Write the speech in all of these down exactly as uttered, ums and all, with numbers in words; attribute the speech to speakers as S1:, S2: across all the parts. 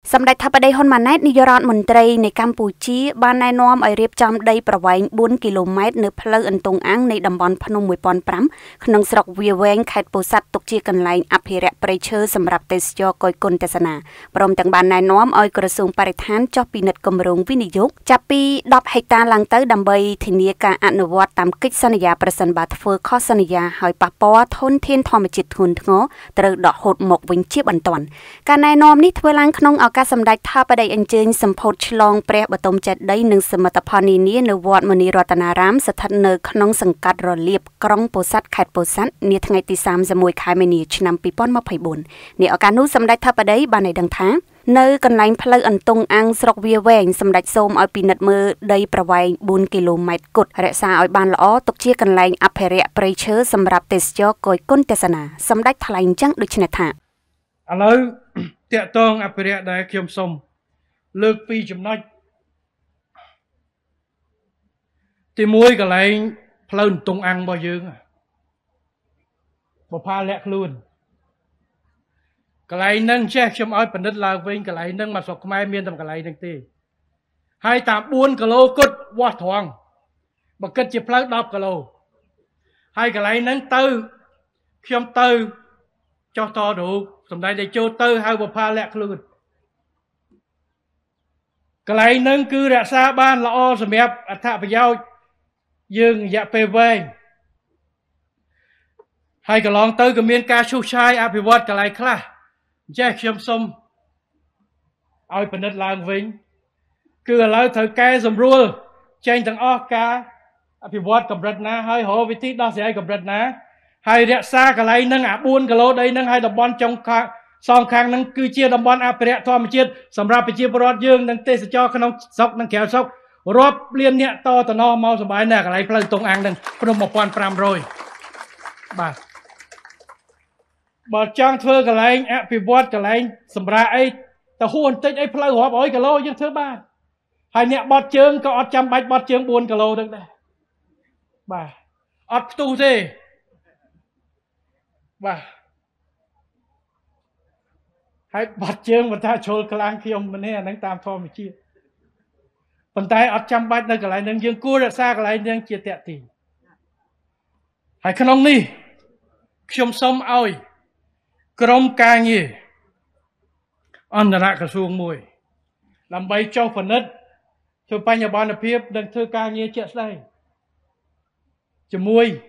S1: สำหรับทัพประเดี๋ยวฮอนมาเนตนิยรัฐมนตรีในกัมพูชีบ้านนายน้อมไอเรียบจำได้ประวัยบุญกิโลเมตรเนื้อเพลินตรงอ่างในดำบอลพนมมวยปอนปรำขนมสระเวียแวงไข่ปูสัตตกเชียกันไลน์อภิระประเชิดสำหรับเตสโยกอยกลเตสนาพร้อมต่างบ้านนายน้อมออยกระทรวงปริธานจอปีนัดกรมรงวินิยุกจับปีดอบให้ตาลังเตอร์ดำใบทินีการอนุวัตตามกิจสัญญาประสันบาทเฟอร์ข้อสัญญาหอยปะปอทนเทียนทอมจิตทุนงอตรึกดอกหดหมกวิญชีบันตอนการนายน้อมนี้ทวลังขนมเอาการสำได้ท่าประเดี๋ยวเจนสัมพดฉลองเปรียบตมจัดได้หนึ่งสมรรถพนีนี้ในวัดมณีรัตนารามสถานเนอขนมสังกัดรอเลียบกรองโปสัตไข่โปสัตเนี่ยทั้งไงตีสามจมวยขายเมนีชนำปีป้อนมาไผ่บุญเนี่ยอาการนู้สำได้ท่าประเดี๋ยวบานในดังท้าเนอกันไลน์เพลอันตรงอังสรกเวียแวงสำได้โสมเอาปีนัดมือได้ประวัยบุญกิโลเมตรกดเรศาเอาบานละอ้อตกเชี่ยกันไลน์อภิเรศประเชิดสำหรับเตสโยกอยก้นเตสนาสำได้ทลายจังดุชนธา
S2: อะแล้วเตะตองอภิเรศได้เขียมสมเลือกปีจำนวนที่มวยกับไรเพลินตรงอังบ่ยืงบ่พาแลกลุ่นกับไรนั่งแช่ชมอ้อยปนิดลาววิ่งกับไรนั่งมาสกไม้เมียนทำกับไรนั่งตีให้ตามบุญกะโลกดวัดทองบักกึศจะเพลินดอกกะโลให้กับไรนั่งตื้อเขียมตื้อเจ้าต่อดูสมัยได้โจตื้อให้บ่พาแลกลุ่นกลายนั่งคือรักษาบ้านละอสมัยอัฐประยาวยืงอย่าไปเวงให้กลองเตอร์กับเมียนกาชูชายอภิวัตกลายคลาแจกเชียมสมเอาไปนัดลางวิ่งคือเราเธอแกสมรู้เจนต่างออกกาอภิวัตกับรัตนาให้หอวิธีดอเสียกับรัตนาให้รักษากลายนั่งอาบุญกะโลได้นั่งให้ดอกบอลจงคาสองข้างนั้นคือเชียร์ดำบอลอาเปรตทอมเชียร์สำหรับไปเชียร์บอลยืงนั่งเตะสจอขนมซอกนั่งแขวซอกรอบเลียนเนี่ยต่อตะนอเมาสบายแน่อะไรเพลินตรงอ่างนั่งพนมปอนปรามโรยบ่าบอลจ้างเธอกระไรแอบไปบอลกระไรสำหรับไอ้แต่หุ่นติดไอ้เพลินหัวบอยกะโลยังเธอบ้านให้เนี่ยบอลเชิงก็อดจำใบบอลเชิงบวนกะโลดังได้บ่าอดตู้สิบ่าให้บัดเจิงบัดท่าโชว์กลางเขียวมันเนี่ยนั่งตามทอมชีปันไตอัดจำบัดนั่งกับไรนั่งยังกู้รักษากับไรนั่งเจียเตะตีให้ขนมนี่ขยมสมเอากรมการเงินอันตรากระทรวงมวยลำใบเจ้าฝนิดช่วยปัญญาบาลเพียบดังเธอการเงินเจ็ดไส้จะมวย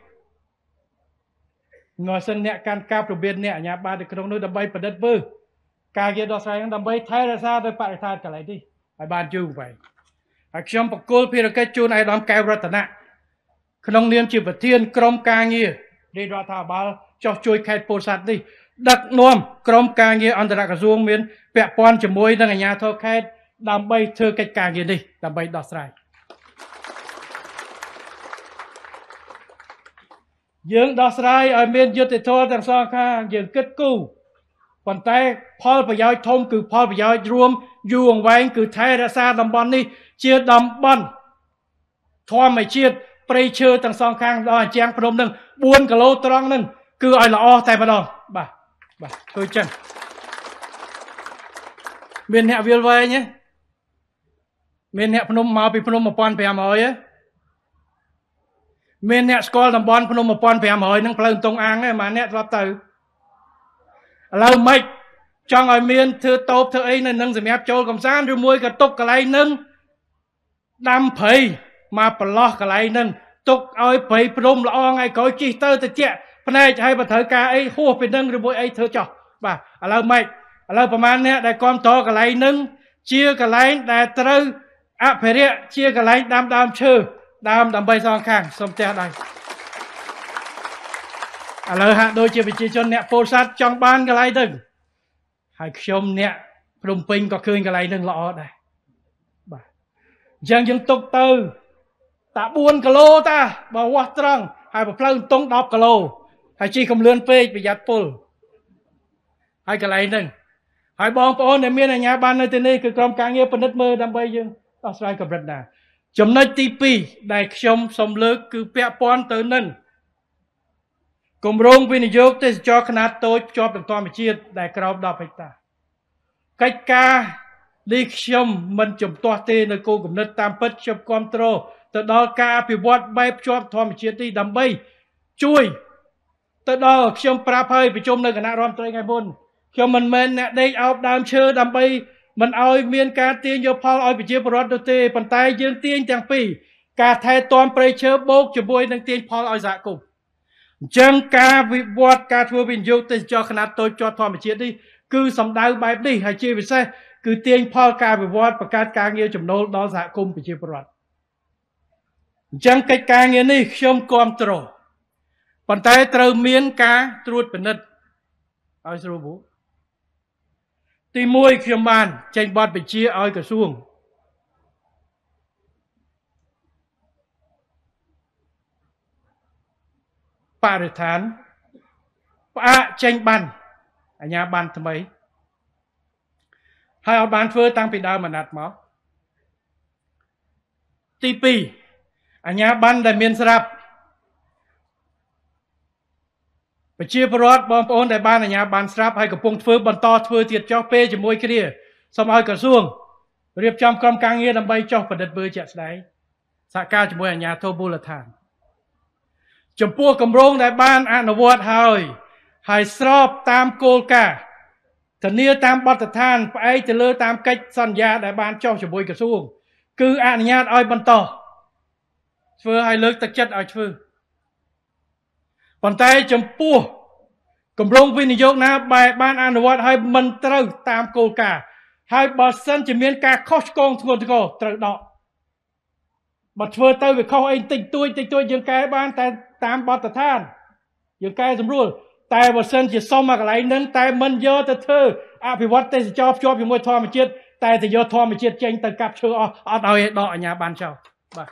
S2: งอเส้นเนี่ยการกาบระเบียนเนี่ยยาบาลกระทรวงนู้นลำใบประดิษฐ์บื้อการเงินดอกไซน์ดำใบไทยรักษาโดยปฏิทานกับอะไรดิไอ้บ้านจูงไปไอ้ชมปกโกลพิรกจูนไอ้ดอมแก้วรัตนะขนมเนียมจีบเทียนกรมการเงินเรียนรัฐบาลเจ้าช่วยแคดโพสัตดิดักนวมกรมการเงินอันตรากระทรวงเมียนแปะปอนจมวยดังไงยาทอแคดดำใบเธอกิจการเงินดิดำใบดอกไซน์ยืงดอกไซน์ไอ้เมียนยุติธรรมต่างสองข้างยืงกึศกู้ปันไตพอประยอยทมคือพอประยอยรวมอยู่วงแหวงคือไทยรักษาดำบอลนี่เชียร์ดำบอลทอมไม่เชียร์ไปเชื่อต่างสองข้างรอแจ้งพนมหนึ่งบุญกะโลตรองหนึ่งคือไอ้ละอแต่พนมบ่าบ่าช่วยจังเมียนเนี่ยวิลไว้เนี่ยเมียนเนี่ยพนมมาไปพนมมาปอนไปหาหมอยเมียนเนี่ยสกอลดำบอลพนมมาปอนไปหาหมอยนั่งเพลินตรงอ่างเนี่ยมาเนี่ยรับตื่นเราไม่จังไอเมียนเธอโตเธอเองนั่นนั่งสมัยโจกับซานหรือมวยกับตกกะไรนั่งดำเผยมาปลอกกะไรนั่งตกเอาเผยพรมละอไงก้อยจีเตอร์ตะเจี๊ยพนัยจะให้บัตรกาไอ้หัวเป็นนั่งหรือมวยไอ้เธอจ่อบ่าเราไม่เราประมาณเนี้ยได้ความโตกะไรนั่งเชียกะไรได้ตรึอะเพรียเชียกะไรดำดำเชื่อดำดำใบซองข้างสมเจ้าได้อะไรฮะโดยเฉพาะชนเนี่ยโพสัตจังบ้านกะไรดึงให้ชมเนี่ยพรมปิงก็คืนกะไรดึงละอได้บ่ายังยังตกเตอตาบุญกะโลตาบ่าวตรังให้บ่เพลิงตรงดอกกะโลให้จีคำเลือนเปย์ประหยัดปุลให้กะไรดึงให้บองปอนในเมียในยาบ้านในที่นี้คือกรมการเงินปนิดมือดำใบยังต้องใช้กับรัฐนาจำนวนตีปีได้ชมสมเลิกคือเปียปอนเตอร์นั่นกรมโรงวินิโยกเตสจอขนาดโตจอบต่างๆไปเชียร์ได้กรอบดอกไปตากิจการនេះខ្ញុំមិនជំទាស់ទេនៅគោលគំនិតតាមពិតខ្ញុំគ្រប់គ្រងទៅដល់ការអភិវឌ្ឍបែបភ្ជាប់ធម្មជាតិនេះដើម្បីជួយទៅដល់ខ្ញុំប្រាប់ហើយប្រជុំនៅគណៈរដ្ឋមន្ត្រីថ្ងៃមុនខ្ញុំមិនមែនអ្នកដេកអោបដើមឈើដើម្បីមិនឲ្យមានការទាញយកផលឲ្យប្រជាពលរដ្ឋនោះទេប៉ុន្តែយើងទាញទាំងពីរការថែទាំព្រៃឈើបូកជាមួយនឹងទាញផលឲ្យសហគមន៍អញ្ចឹងការវិវត្តការធ្វើវិនិយោគទេសចរខ្នាតតូចជាប់ធម្មជាតិនេះគឺសម្ដៅបែបនេះហើយជាពិសេសគឺទាញផលការវិវត្តបង្កើតការងារចំណូលដល់សហគមន៍ប្រជាពលរដ្ឋអញ្ចឹងកិច្ចការងារនេះខ្ញុំគ្រប់គ្រងប៉ុន្តែត្រូវមានការត្រួតពិនិត្យឲ្យស្រួលព្រោះទីមួយខ្ញុំបានចេញបទបញ្ជាឲ្យក្រសួងបរិស្ថានផ្អាកចេញបានអាជ្ញាប័ណ្ណថ្មីហើយអត់បានធ្វើតាំងពីដើមអាណត្តិមកទីពីរអាជ្ញាប័ណ្ណដែលមានស្រាប់ប្រជាពលរដ្ឋបងប្អូនដែលបានអាជ្ញាប័ណ្ណស្រាប់ហើយកំពុងធ្វើបន្តធ្វើទៀតចុះពេលជាមួយគ្នាសូមឲ្យក្រសួងរៀបចំក្រុមការងារដើម្បីចុះពិនិត្យមើលជាក់ស្ដែងសហការជាមួយអាជ្ញាធរមូលដ្ឋានចំពោះគម្រោងដែលបានអនុវត្តហើយហើយស្របតាមគោលការណ៍ធានាតាមបទដ្ឋានផ្អែកទៅលើតាមកិច្ចសន្យាដែលបានចុះជាមួយក្រសួងគឺអនុញ្ញាតឲ្យបន្តធ្វើឲ្យលើកទឹកចិត្តឲ្យធ្វើប៉ុន្តែចំពោះគម្រោងវិនិយោគណាបែបបានអនុវត្តឲ្យមិនត្រូវតាមគោលការណ៍ហើយបើសិនជាមានការខុសឆ្គងធ្ងន់ធ្ងរត្រូវដកបើធ្វើទៅវាខុសអីតិចតួចតិចតួចយើងកែបានតែតាមបទដ្ឋានយើងកែសម្រួលតែបើសិនជាសុំមកកន្លែងហ្នឹងតែមិនយកទៅធ្វើអភិវឌ្ឍទេសចរភ្ជាប់ជាមួយធម្មជាតិតែទៅយកធម្មជាតិចេញទៅកាប់ឈើអស់អត់ឲ្យដកអាជ្ញាប័ណ្ណចោលបាទ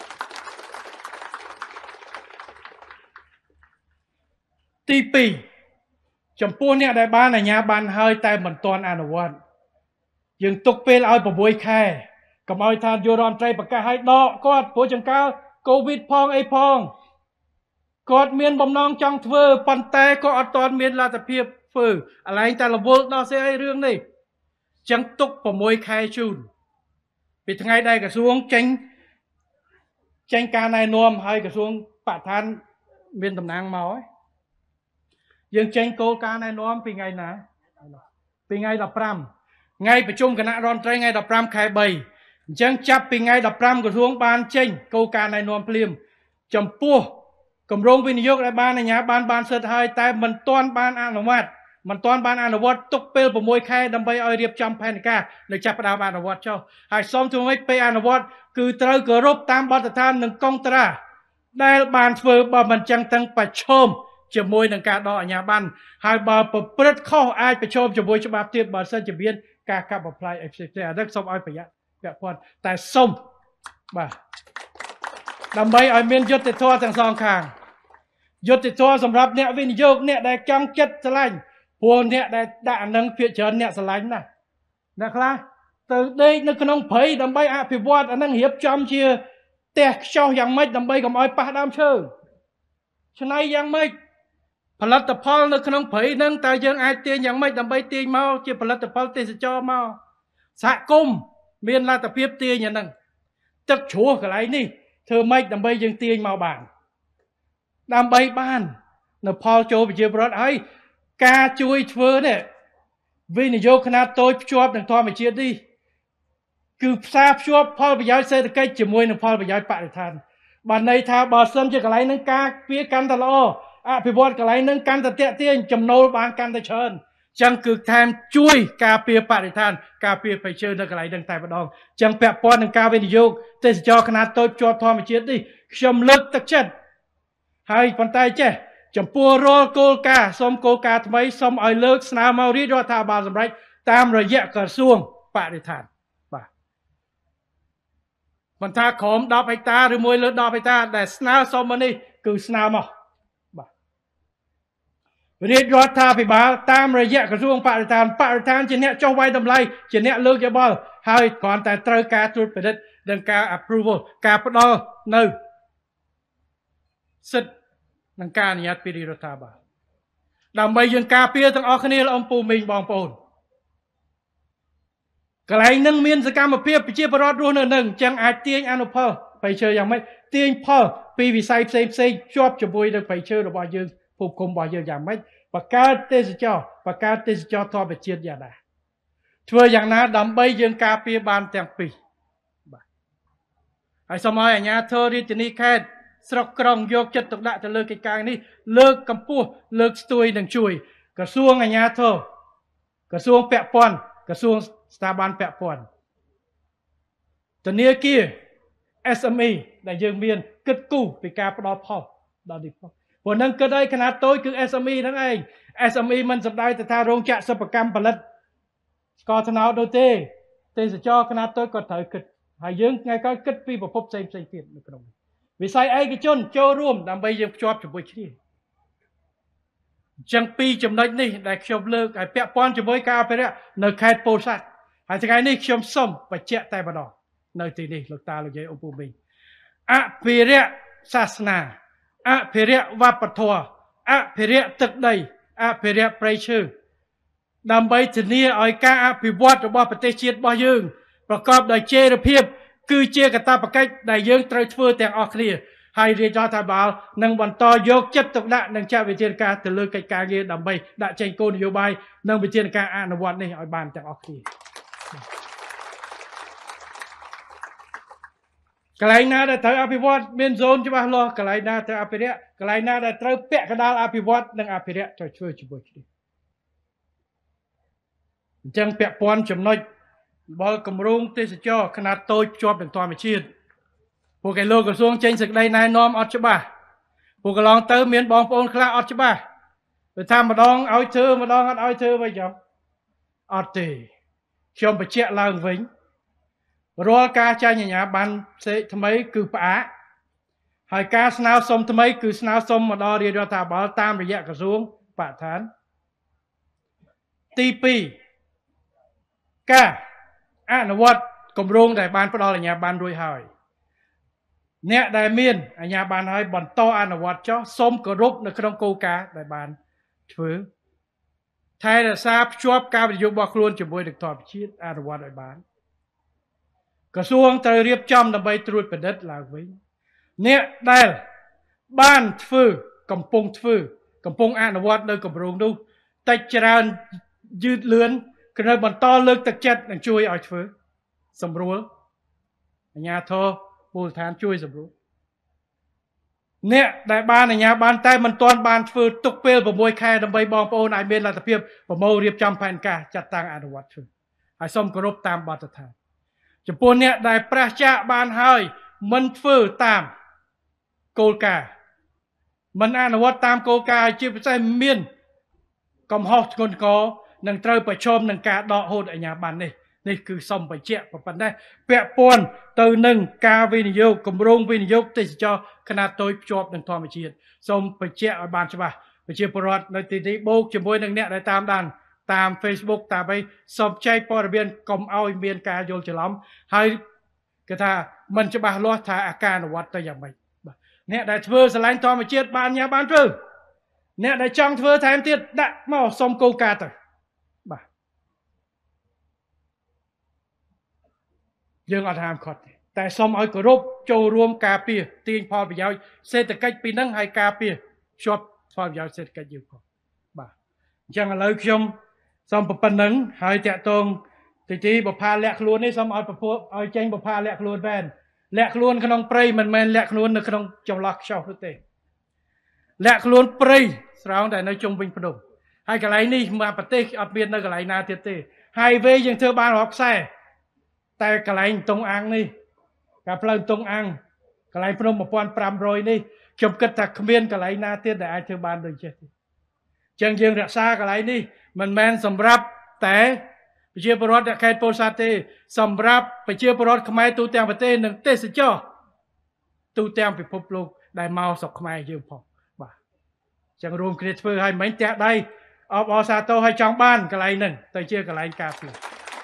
S2: ទីពីរចំពោះអ្នកដែលបានអាជ្ញាប័ណ្ណហើយតែមិនទាន់អនុវត្តយើងទុកពេលឲ្យប្រាំខែកុំឲ្យថានយោបាយរដ្ឋមន្ត្រីប្រកាសឲ្យដកគាត់ព្រោះចង្កោកូវីដផងអីផងគាត់មានបំណងចង់ធ្វើប៉ុន្តែក៏អត់ទាន់មានលទ្ធភាពធ្វើអាឡែងតែរវល់ដោះស្រាយរឿងនេះចឹងទុកប្រាំខែជូនពីថ្ងៃដែលក្រសួងចេញចេញការណែនាំឲ្យក្រសួងបរិស្ថានមានតំណែងមកហើយយើងចេញគោលការណ៍ណែនាំពីថ្ងៃណាពីថ្ងៃដប់ប្រាំថ្ងៃប្រជុំគណៈរដ្ឋមន្ត្រីថ្ងៃដប់ប្រាំខែបីអញ្ចឹងចាប់ពីថ្ងៃដប់ប្រាំក្រសួងបានចេញគោលការណ៍ណែនាំភ្លាមចំពោះគម្រោងវិនិយោគដែលបានអាជ្ញាប័ណ្ណបានសិទ្ធិហើយតែមិនទាន់បានអនុវត្តមិនទាន់បានអនុវត្តទុកពេលប្រាំខែដើម្បីឲ្យរៀបចំផែនការនៅចាប់ផ្ដើមអនុវត្តចុះហើយសូមធ្វើម៉េចពេលអនុវត្តគឺត្រូវគោរពតាមបទដ្ឋាននិងកុងត្រាដែលបានធ្វើបើមិនចឹងទាំងប្រឈមជាមួយនឹងការដកអាជ្ញាប័ណ្ណហើយបើប្រព្រឹត្តខុសអាចប្រឈមជាមួយច្បាប់ទៀតបើសិនជាមានការកាប់បំផ្លាញអីផ្សេងៗអានេះសូមឲ្យប្រយ័ត្នពាក់ព័ន្ធតែសូមបាទដើម្បីឲ្យមានយុត្តិធម៌ទាំងសងខាងយុត្តិធម៌សម្រាប់អ្នកវិនិយោគអ្នកដែលចង់ចិត្តស្រឡាញ់ព្រោះអ្នកដែលដាក់អានឹងភាគច្រើនអ្នកស្រឡាញ់ណាស់អ្នកខ្លះទៅដេកនៅក្នុងព្រៃដើម្បីអភិវឌ្ឍអានឹងរៀបចំជាផ្ទះខ្ចោះយ៉ាងម៉េចដើម្បីកុំឲ្យប៉ះដើមឈើឆ្នៃយ៉ាងម៉េចផលិតផលនៅក្នុងព្រៃហ្នឹងតើយើងអាចទាញយ៉ាងម៉េចដើម្បីទាញមកជាផលិតផលទេសចរមកសហគមន៍មានលទ្ធភាពទាញអាហ្នឹងទឹកជ្រោះកន្លែងនេះធ្វើម៉េចដើម្បីយើងទាញមកបានដើម្បីបាននៅផលចូលប្រជាពលរដ្ឋហើយការជួយធ្វើនេះវិនិយោគខ្នាតតូចភ្ជាប់នឹងធម្មជាតិនេះគឺផ្សារភ្ជាប់ផលប្រយោជន៍សេដ្ឋកិច្ចជាមួយនឹងផលប្រយោជន៍បរិស្ថានបានន័យថាបើសិនជាកន្លែងហ្នឹងការពារកាន់តែល្អអភិវឌ្ឍកន្លែងហ្នឹងកាន់តែទាក់ទាញចំណូលបានកាន់តែច្រើនចឹងគឺថែមជួយការពារបរិស្ថានការពារប្រៃឈើនៅកន្លែងហ្នឹងតែម្ដងចឹងពាក់ព័ន្ធនឹងការវិនិយោគទេសចរខ្នាតតូចជាប់ធម្មជាតិនេះខ្ញុំលើកទឹកចិត្តហើយប៉ុន្តែចេះចំពោះរាល់គោលការណ៍សូមគោលការណ៍ថ្មីសូមឲ្យលើកស្នើមករាជរដ្ឋាភិបាលសម្រេចតាមរយៈក្រសួងបរិស្ថានបាទមិនថាក្រោមដប់ហិកតាឬមួយលើដប់ហិកតាដែលស្នើសុំមកនេះគឺស្នើមករាជរដ្ឋាភិបាលតាមរយៈក្រសួងបរិស្ថានបរិស្ថានជាអ្នកចុះវាយតម្លៃជាអ្នកលើកយោបល់ហើយគ្រាន់តែត្រូវការត្រួតពិនិត្យនិងការ approval ការផ្ដល់នៅសិទ្ធិនិងការអនុញ្ញាតពីរាជរដ្ឋាភិបាលដើម្បីយើងការពារទាំងអស់គ្នាលោកអ៊ំពូមីងបងប្អូនកន្លែងនឹងមានសកម្មភាពប្រជាពលរដ្ឋរស់នៅនឹងអញ្ចឹងអាចទាញអនុផលបៃឈើយ៉ាងម៉េចទាញផលពីវិស័យផ្សេងផ្សេងជាប់ជាមួយនឹងបៃឈើរបស់យើងភូមិឃុំរបស់យើងយ៉ាងម៉េចបង្កើតទេសចរបង្កើតទេសចរធម្មជាតិយ៉ាងណាធ្វើយ៉ាងណាដើម្បីយើងការពារបានទាំងពីរបាទហើយសូមឲ្យអាជ្ញាធររាជធានីខេត្តស្រុកក្រុងយកចិត្តទុកដាក់ទៅលើកិច្ចការនេះលើកកម្ពស់លើកស្ទួយនិងជួយក្រសួងអាជ្ញាធរក្រសួងពាក់ព័ន្ធក្រសួងស្ថាប័នពាក់ព័ន្ធធនាគារ เอส เอ็ม อี ដែលយើងមានគិតគូរពីការផ្ដល់ផលដល់នេះផងព្រោះនឹងគិតឲ្យຂະຫນາດតូចគឺ เอส เอ็ม อี ហ្នឹងឯង เอส เอ็ม อี មិនសំដៅទៅថារោងចក្រសិប្បកម្មផលិតស្ករត្នោតនោះទេទេសចរຂະຫນາດតូចក៏ត្រូវគិតហើយយើងថ្ងៃក្រោយគិតពីប្រភពផ្សេងផ្សេងទៀតនៅក្នុងវិស័យឯកជនចូលរួមដើម្បីយើងភ្ជាប់ជាមួយគ្នាអញ្ចឹងពីរចំណុចនេះដែលខ្ញុំលើកឲ្យពាក់ព័ន្ធជាមួយការអភិរក្សនៅខេត្តពោធិ៍សាត់ហើយថ្ងៃនេះខ្ញុំសូមបញ្ជាក់តែម្ដងនៅទីនេះលោកតាលោកយាយអូពូមីងអភិរក្សសាសនាអភិរក្សវប្បធម៌អភិរក្សទឹកដីអភិរក្សព្រៃឈើដើម្បីធានាឲ្យការអភិវឌ្ឍរបស់ប្រទេសជាតិរបស់យើងប្រកបដោយចីរភាពគឺជាកាតព្វកិច្ចដែលយើងត្រូវធ្វើទាំងអស់គ្នាហើយរាជរដ្ឋាភិបាលនឹងបន្តយកចិត្តទុកដាក់និងចាត់វិធានការទៅលើកិច្ចការងារដើម្បីដាក់ចេញគោលនយោបាយនិងវិធានការអនុវត្តនេះឲ្យបានទាំងអស់គ្នាកន្លែងណាដែលត្រូវអភិវឌ្ឍមានโซนច្បាស់លាស់កន្លែងណាត្រូវអភិរក្សកន្លែងណាដែលត្រូវពាក់កណ្ដាលអភិវឌ្ឍនិងអភិរក្សត្រូវធ្វើជាមួយគ្នាអញ្ចឹងពាក់ព័ន្ធចំណុចបលគម្រោងទេសចរຂະຫນາດតូចភ្ជាប់នឹងធម្មជាតិពួកគេលោកក្រសួងចេញសេចក្តីណែនាំអត់ច្បាស់ពួកកន្លងទៅមានបងប្អូនខ្លះអត់ច្បាស់ទៅថាម្ដងឲ្យធ្វើម្ដងអត់ឲ្យធ្វើវិញចាំអត់ទេខ្ញុំបញ្ជាក់ឡើងវិញរាល់ការចាញ់អាជ្ញាប័ណ្ណផ្សេងថ្មីគឺផ្អាកហើយការស្នើសុំថ្មីគឺស្នើសុំមកដល់រាជរដ្ឋាភិបាលតាមរយៈក្រសួងបរិស្ថានទីពីរការអនុវត្តគម្រោងដែលបានផ្ដល់អាជ្ញាប័ណ្ណរួចហើយអ្នកដែលមានអាជ្ញាប័ណ្ណហើយបន្តអនុវត្តចុះសូមគោរពនៅក្នុងគោលការណ៍ដែលបានធ្វើថែរក្សាភ្ជាប់ការវិនិយោគរបស់ខ្លួនជាមួយនឹងធម្មជាតិអនុវត្តឲ្យបានក្រសួងត្រូវរៀបចំដើម្បីត្រួតពិនិត្យឡើងវិញអ្នកដែលបានធ្វើកំពុងធ្វើកំពុងអនុវត្តនៅគម្រោងនោះតិចច្រើនយឺតលឿនគឺនៅបន្តលើកទឹកចិត្តនិងជួយឲ្យធ្វើសម្រួលអាជ្ញាធរមូលដ្ឋានជួយសម្រួលអ្នកដែលបានអាជ្ញាប័ណ្ណតែមិនទាន់បានធ្វើទុកពេលប្រាំមួយខែដើម្បីបងប្អូនឲ្យមានលទ្ធភាពប្រមូលរៀបចំផែនការចាត់តាំងអនុវត្តធ្វើហើយសូមគោរពតាមបទដ្ឋានចំពោះអ្នកដែលប្រះចាកបានហើយមិនធ្វើតាមគោលការណ៍មិនអនុវត្តតាមគោលការណ៍ជាពិសេសមានកំហុសធ្ងន់ធ្ងរនឹងត្រូវប្រឈមនឹងការដកហូតអាជ្ញាប័ណ្ណនេះនេះគឺសូមបញ្ជាក់ប៉ុណ្ណេះពាក់ព័ន្ធទៅនឹងការវិនិយោគគម្រោងវិនិយោគទេសចរຂະຫນາດតូចភ្ជាប់នឹងធម្មជាតិសូមបញ្ជាក់ឲ្យបានច្បាស់ប្រជាពលរដ្ឋនៅទីនេះបូកជាមួយនឹងអ្នកដែលតាមដានតាម Facebook តាមអីសូមចែកព័ត៌មានកុំឲ្យមានការយល់ច្រឡំហើយគេថាមិនច្បាស់លាស់ថាអាការអនុវត្តទៅយ៉ាងម៉េចបាទអ្នកដែលធ្វើស្រឡាញ់ធម្មជាតិបានញ៉ាំបានធ្វើអ្នកដែលចង់ធ្វើថែមទៀតដាក់មកសុំគោលការណ៍ទៅបាទយើងអត់ហាមឃាត់ទេតែសូមឲ្យគោរពចូលរួមការពារទាញផលប្រយោជន៍សេដ្ឋកិច្ចពីនឹងហើយការពារភ្ជាប់ផលប្រយោជន៍សេដ្ឋកិច្ចយើងផងបាទអញ្ចឹងឥឡូវខ្ញុំសូមប៉ុណ្្នឹងហើយតាក់ទងទីទីបផាលាក់ខ្លួននេះសូមឲ្យប្រពោឲ្យចេញបផាលាក់ខ្លួនមែនលាក់ខ្លួនក្នុងព្រៃមិនមែនលាក់ខ្លួននៅក្នុងចន្លោះខ្ចោះនោះទេលាក់ខ្លួនព្រៃស្រោងតែនៅជុំវិញភ្នំហើយកន្លែងនេះមកប្រទេសអត់មាននៅកន្លែងណាទៀតទេ highway យើងធ្វើបានរាប់ខ្សែតែកន្លែងតុងអាំងនេះការផ្លូវតុងអាំងកន្លែងភ្នំmột nghìn năm trămនេះខ្ញុំគិតថាគ្មានកន្លែងណាទៀតដែលអាចធ្វើបានដូចចេះទេអញ្ចឹងយើងរក្សាកន្លែងនេះមិនមែនសម្រាប់តែប្រជាពលរដ្ឋខេត្តពោធិ៍សាត់ទេសម្រាប់ប្រជាពលរដ្ឋខ្មែរទូទាំងប្រទេសនិងទេសចរទូទាំងពិភពលោកដែលមកស្រុកខ្មែរយើងផងបាទអញ្ចឹងរួមគ្នាធ្វើឲ្យមិនផ្ទះដៃអបអរសាទរឲ្យចង់បានកន្លែងហ្នឹងទៅជាកន្លែងការពារ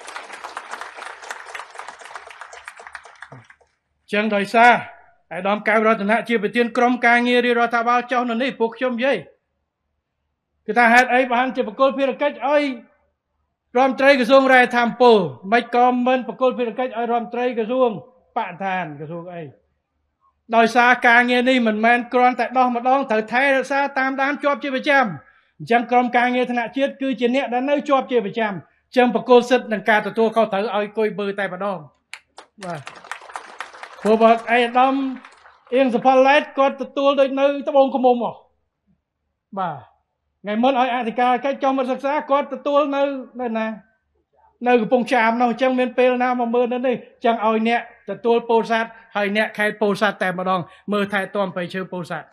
S2: ចឹងដោយសារអាដាមកៅរតនៈជាប្រធានក្រុមការងាររាជរដ្ឋាភិបាលចុះនៅនេះពួកខ្ញុំនិយាយគឺថាហេតុអីបានជាបកគលភារកិច្ចឲ្យរដ្ឋមន្ត្រីក្រសួងរាយធម្មពលមិនក៏មិនប្រគល់ភារកិច្ចឲ្យរដ្ឋមន្ត្រីក្រសួងបរិស្ថានក្រសួងអីដោយសារការងារនេះមិនមែនគ្រាន់តែដោះម្ដងត្រូវថែរក្សាតាមដានជាប់ជាប្រចាំអញ្ចឹងក្រុមការងារថ្នាក់ជាតិគឺជាអ្នកដែលនៅជាប់ជាប្រចាំអញ្ចឹងប្រគល់សិទ្ធិនឹងការទទួលខុសត្រូវឲ្យគួយបើតែម្ដងបាទព្រោះបើអេដាមអៀងសផលឡែតគាត់ទទួលដូចនៅត្បូងឃុំមកបាទថ្ងៃមុនឲ្យអធិការកិច្ចចុះមកសិក្សាគាត់ទទួលនៅនៅណានៅកំពង់ចាមនោះអញ្ចឹងមានពេលណាមកមើលនៅនេះអញ្ចឹងឲ្យអ្នកទទួលពោធិ៍សាត់ហើយអ្នកខេត្តពោធិ៍សាត់តែម្ដងមើលថែទាំប្រៃឈើពោធិ៍សាត់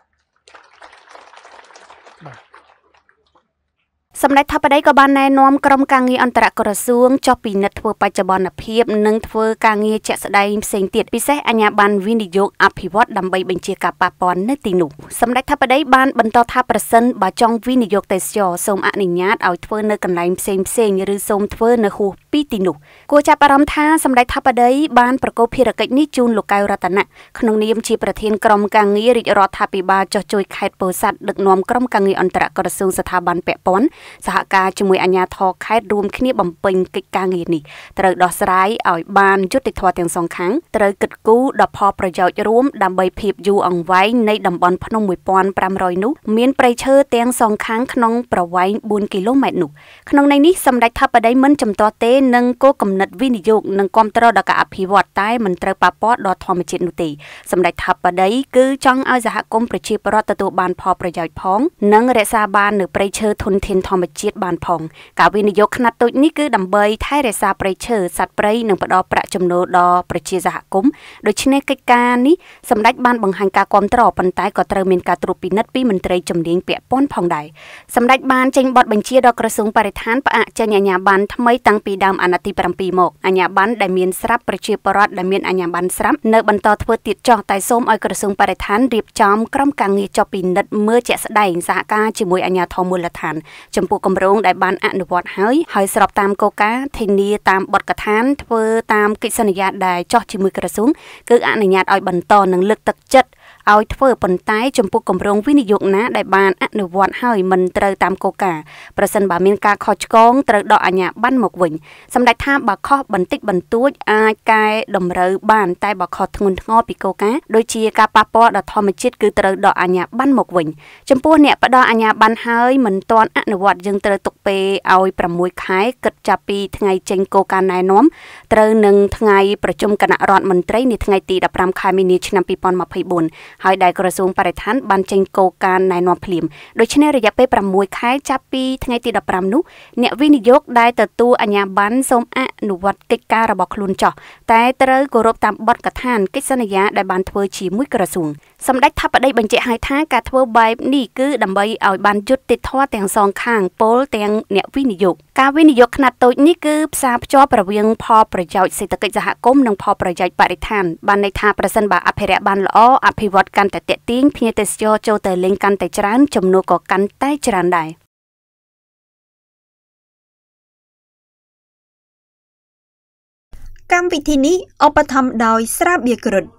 S1: សម្ដេចថាបតីក៏បានណែនាំក្រុមការងារអន្តរក្រសួងចុះពិនិត្យធ្វើបច្ចុប្បន្នភាពនិងធ្វើការងារជាក់ស្ដែងផ្សេងទៀតពិសេសអាជ្ញាប័ណ្ណវិនិយោគអភិវឌ្ឍដើម្បីបញ្ជាការប៉ះពាល់នៅទីនោះសម្ដេចថាបតីបានបន្តថាប្រសិនបើចង់វិនិយោគទេសចរសូមអនុញ្ញាតឲ្យធ្វើនៅកន្លែងផ្សេងផ្សេងឬសូមធ្វើនៅហួសពីទីនោះគួរចាប់អារម្មណ៍ថាសម្ដេចថាបតីបានប្រកបភារកិច្ចនេះជូនលោកកៅរតនៈក្នុងនាមជាប្រធានក្រុមការងាររាជរដ្ឋាភិបាលចុះជួយខេត្តពោធិ៍សាត់ដឹកនាំក្រុមការងារអន្តរក្រសួងស្ថាប័នពាក់ព័ន្ធសហការជាមួយអាជ្ញាធរខេត្តរួមគ្នាបំពេញកិច្ចការងារនេះត្រូវដោះស្រាយឲ្យបានយុត្តិធម៌ទាំងសងខាងត្រូវគិតគូរដល់ផលប្រយោជន៍រួមដើម្បីភាពយូរអង្វែងនៃតំបន់ភ្នំមួយពាន់ប្រាំរយនោះមានព្រៃឈើទាំងសងខាងក្នុងប្រវែងបួនគីឡូម៉ែត្រនោះក្នុងន័យនេះសម្ដេចថាបតីមិនចំទាស់ទេនឹងគោលគំនិតវិនិយោគនិងគាំទ្រដល់ការអភិវឌ្ឍតែមិនត្រូវប៉ះពាល់ដល់ធម្មជាតិនោះទេសម្ដេចថាបតីគឺចង់ឲ្យសហគមន៍ប្រជាពលរដ្ឋទទួលបានផលប្រយោជន៍ផងនិងរក្សាបាននូវព្រៃឈើធនធានធម្មជាតិបានផងការវិនិយោគខ្នាតតូចនេះគឺដើម្បីថែរក្សាព្រៃឈើសត្វព្រៃនិងផ្ដល់ប្រាក់ចំណូលដល់ប្រជាសហគមន៍ដូច្នេះកិច្ចការនេះសម្ដេចបានបង្ហាញការគាំទ្រប៉ុន្តែក៏ត្រូវមានការត្រួតពិនិត្យពីមន្ត្រីជំនាញពាក់ព័ន្ធផងដែរសម្ដេចបានចេញបទបញ្ជាដល់ក្រសួងបរិស្ថានផ្អាកចេញអាជ្ញាប័ណ្ណថ្មីតាំងពីដើមអាណត្តិទីប្រាំពីរមកអាជ្ញាប័ណ្ណដែលមានស្រាប់ប្រជាពលរដ្ឋដែលមានអាជ្ញាប័ណ្ណស្រាប់នៅបន្តធ្វើទៀតចោះតែសូមឲ្យក្រសួងបរិស្ថានរៀបចំក្រុមការងារចុះពិនិត្យមើលជាក់ស្ដែងសហការជាមួយអាជ្ញាធរមូលដ្ឋានចំពោះគម្រោងដែលបានអនុវត្តហើយហើយស្របតាមគោលការណ៍ធានាតាមបទកថាធ្វើតាមកិច្ចសន្យាដែលចោះជាមួយក្រសួងគឺអនុញ្ញាតឲ្យបន្តនិងលើកទឹកចិត្តឲ្យធ្វើប៉ុន្តែចំពោះគម្រោងវិនិយោគណាដែលបានអនុវត្តហើយមិនត្រូវតាមគោលការណ៍ប្រសិនបើមានការខុសឆ្គងត្រូវដកអាជ្ញាប័ណ្ណមកវិញសម្ដេចថាបើខុសបន្តិចបន្តួចអាចកែតម្រូវបានតែបើខុសធ្ងន់ធ្ងរពីគោលការណ៍ដូចជាការប៉ះពាល់ដល់ធម្មជាតិគឺត្រូវដកអាជ្ញាប័ណ្ណមកវិញចំពោះអ្នកផ្ដល់អាជ្ញាប័ណ្ណហើយមិនទាន់អនុវត្តយើងត្រូវទុកពេលឲ្យប្រាំមួយខែគិតចាប់ពីថ្ងៃចេញគោលការណ៍ណែនាំត្រូវនឹងថ្ងៃប្រជុំគណៈរដ្ឋមន្ត្រីនាថ្ងៃទីដប់ប្រាំខែមីនាឆ្នាំពីរពាន់ម្ភៃបួនហើយដែលក្រសួងបរិស្ថានបានចេញគោលការណ៍ណែនាំភ្លាមដូច្នេះរយៈពេលប្រាំមួយខែចាប់ពីថ្ងៃទីដប់ប្រាំនោះអ្នកវិនិយោគដែលទទួលអាជ្ញាប័ណ្ណសូមអនុវត្តកិច្ចការរបស់ខ្លួនចោះតែត្រូវគោរពតាមបទកថាកិច្ចសន្យាដែលបានធ្វើជាមួយក្រសួងសម្ដេចថាបតីបញ្ជាក់ឲ្យថាការធ្វើបែបនេះគឺដើម្បីឲ្យបានយុត្តិធម៌ទាំងសងខាងពលទាំងអ្នកវិនិយោគការវិនិយោគខ្នាតតូចនេះគឺផ្សារភ្ជាប់រវាងផលប្រយោជន៍សេដ្ឋកិច្ចសហគមន៍និងផលប្រយោជន៍បរិស្ថានបានន័យថាប្រសិនបើអភិរក្សបានល្អអភិវឌ្ឍកាន់តែទាក់ទាញភ្ញៀវទេសចរចូលទៅលេងកាន់តែច្រើនចំណូលក៏កាន់តែច្រើនដែរ
S3: កម្មវិធីនេះឧបត្ថម្ភដោយស្រាបៀរគ្រុឌ